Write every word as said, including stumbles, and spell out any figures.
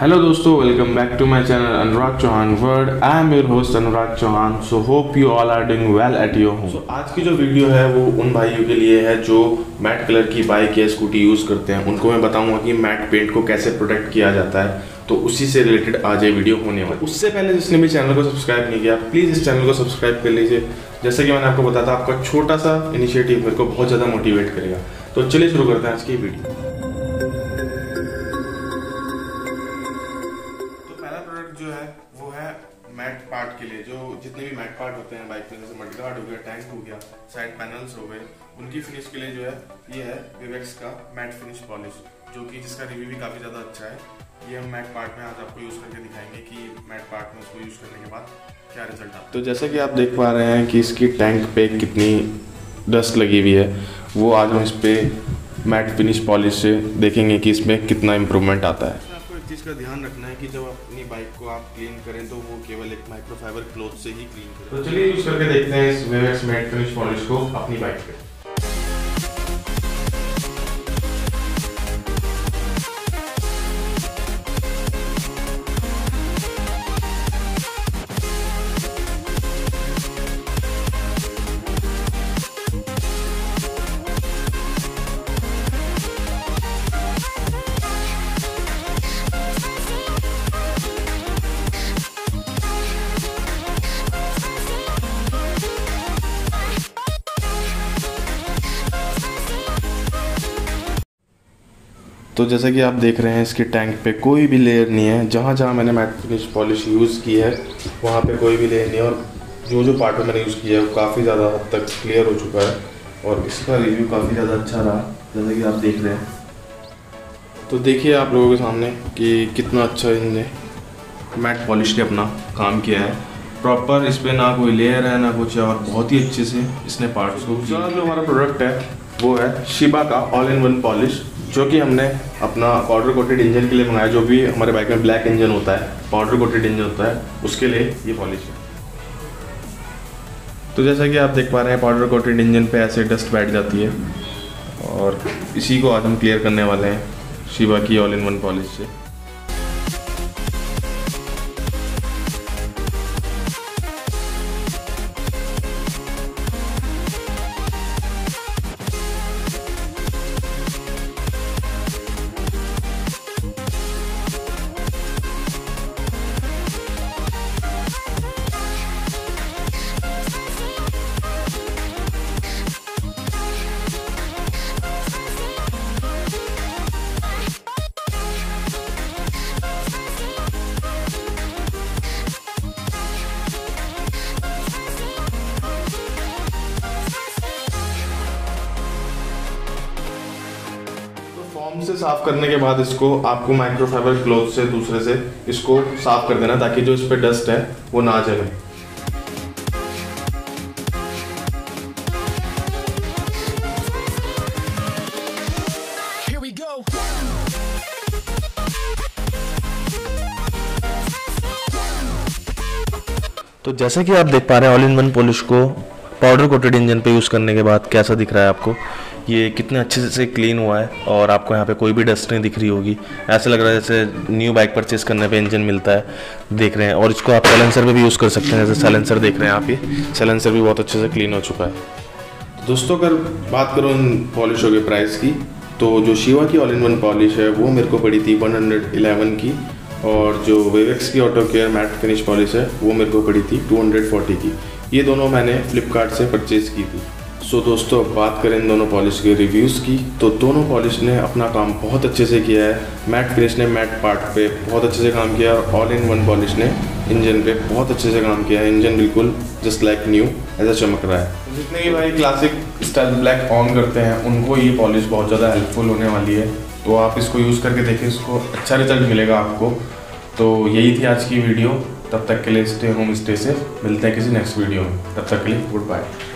Hello दोस्तों, welcome back to my channel Anurag Chauhan world. I am your host Anurag Chauhan. So hope you all are doing well at your home. So आज की जो video है वो उन भाइयों के लिए है जो मैट कलर की बाइक या स्कूटी यूज़ करते हैं। उनको मैं बताऊंगा कि मैट पेंट को कैसे प्रोटेक्ट किया जाता है, तो उसी से रिलेटेड आज ये वीडियो होने वाली। उससे पहले जिसने भी चैनल को सब्सक्राइब नहीं किया, प्लीज़ इस चैनल को सब्सक्राइब कर लीजिए। जैसे कि मैंने आपको बताया था, आपका छोटा सा इनिशिएटिव मेरे को बहुत ज़्यादा मोटिवेट करेगा। तो चलिए शुरू करते हैं आज की वीडियो। जो है वो है मैट पार्ट के लिए, जो जितने भी मैट पार्ट होते हैं बाइक में, जैसे मडगार्ड हो गया, टैंक हो गया, साइड पैनल्स हो गए, उनकी फिनिश के लिए जो है ये है विवेक्स का मैट फिनिश पॉलिश, जो कि जिसका रिव्यू भी काफ़ी ज़्यादा अच्छा है। ये हम मैट पार्ट में आज आपको यूज़ करके दिखाएंगे कि मैट पार्ट में इसको यूज़ करने के बाद क्या रिजल्ट आता है। तो जैसे कि आप देख पा रहे हैं कि इसकी टैंक पे कितनी डस्ट लगी हुई है, वो आज हम इस पर मैट फिनिश पॉलिश से देखेंगे कि इसमें कितना इम्प्रूवमेंट आता है। चीज़ का ध्यान रखना है कि जब अपनी बाइक को आप क्लीन करें तो वो केवल एक माइक्रोफाइबर क्लॉथ से ही क्लीन करें। तो चलिए यूज करके देखते हैं इस विवेक्स मैट फिनिश पॉलिश को अपनी बाइक पे। तो जैसा कि आप देख रहे हैं, इसके टैंक पे कोई भी लेयर नहीं है। जहाँ जहाँ मैंने मैट फिनिश पॉलिश यूज़ की है वहाँ पे कोई भी लेयर नहीं है, और जो जो पार्ट में मैंने यूज़ किया है वो काफ़ी ज़्यादा हद तक क्लियर हो चुका है और इसका रिव्यू काफ़ी ज़्यादा अच्छा रहा, जैसा कि आप देख रहे हैं। तो देखिए आप लोगों के सामने कि कितना अच्छा इन्होंने मैट पॉलिश ने अपना काम किया है। प्रॉपर इस पर ना कोई लेयर है ना कुछ है, और बहुत ही अच्छे से इसने पार्ट्स को। जो हमारा प्रोडक्ट है वो है शिबा का ऑल इन वन पॉलिश, जो कि हमने अपना पाउडर कोटेड इंजन के लिए मंगाया। जो भी हमारे बाइक में ब्लैक इंजन होता है, पाउडर कोटेड इंजन होता है, उसके लिए ये पॉलिश है। तो जैसा कि आप देख पा रहे हैं, पाउडर कोटेड इंजन पे ऐसे डस्ट बैठ जाती है, और इसी को आज हम क्लियर करने वाले हैं शिबा की ऑल इन वन पॉलिश से। फॉर्म से साफ करने के बाद इसको आपको माइक्रोफाइबर क्लॉथ से दूसरे से इसको साफ कर देना, ताकि जो इस पे डस्ट है वो ना जमे। तो जैसा कि आप देख पा रहे हैं, ऑल इन वन पॉलिश को पाउडर कोटेड इंजन पे यूज़ करने के बाद कैसा दिख रहा है आपको। ये कितने अच्छे से क्लीन हुआ है, और आपको यहाँ पे कोई भी डस्ट नहीं दिख रही होगी। ऐसा लग रहा है जैसे न्यू बाइक परचेस करने पे इंजन मिलता है, देख रहे हैं। और इसको आप साइलेंसर पे भी यूज़ कर सकते हैं, जैसे साइलेंसर देख रहे हैं आप, ये साइलेंसर भी बहुत अच्छे से क्लीन हो चुका है। तो दोस्तों, अगर बात करूँ इन पॉलिशों के प्राइस की, तो जो शिवा की ऑल इन वन पॉलिश है वो मेरे को पड़ी थी वन हंड्रेड इलेवन की, और जो विवेक्स की auto care matte finish polish है वो मेरे को पड़ी थी टू हंड्रेड फोर्टी की। ये दोनों मैंने फ्लिपकार्ट से परचेज़ की थी। सो so, दोस्तों, अब बात करें इन दोनों पॉलिश के रिव्यूज़ की, तो दोनों पॉलिश ने अपना काम बहुत अच्छे से किया है। मैट फिनिश ने मैट पार्ट पे बहुत अच्छे से काम किया, और ऑल इन वन पॉलिश ने इंजन पे बहुत अच्छे से काम किया है। इंजन बिल्कुल जस्ट लाइक न्यू ऐसा चमक रहा है। जितने भी भाई क्लासिक स्टाइल ब्लैक ऑन करते हैं उनको ये पॉलिश बहुत ज़्यादा हेल्पफुल होने वाली है। तो आप इसको यूज़ करके देखें, इसको अच्छा रिजल्ट मिलेगा आपको। तो यही थी आज की वीडियो। तब तक के लिए स्टे होम, स्टे सेफ। मिलते हैं किसी नेक्स्ट वीडियो में, तब तक के लिए गुड बाय।